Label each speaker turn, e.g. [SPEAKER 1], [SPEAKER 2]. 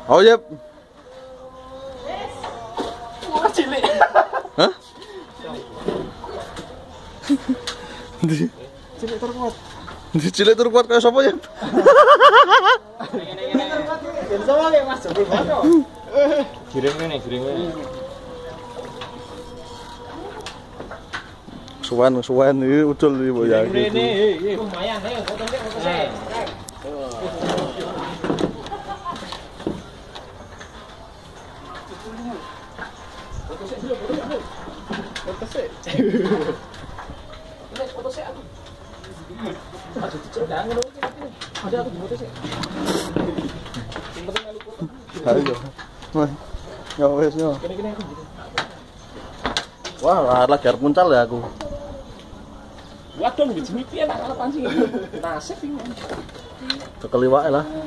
[SPEAKER 1] Oh iya.
[SPEAKER 2] Cilik.
[SPEAKER 1] Hah?
[SPEAKER 2] Cilik terkuat.
[SPEAKER 1] Cilik tur kuat kayak sapa ya?
[SPEAKER 2] Ngene-ngene. Sama kayak Mas Jebul Bono. Giring ngene.
[SPEAKER 1] Suwen iki ucul iki mbok ya.
[SPEAKER 2] Ini lumayan ayo foto sih. Foto sih aku. Aduh, dicedak ngono iki. Ada aku di foto sih.
[SPEAKER 1] Ayo. Mas. Ya wes yo.
[SPEAKER 2] Kene-kene aku.
[SPEAKER 1] Wah, lagi arep muncal ya aku.
[SPEAKER 2] Waduh, nggih jemipi enak karo pancing. Nasib iki.
[SPEAKER 1] Cekeli wae lah.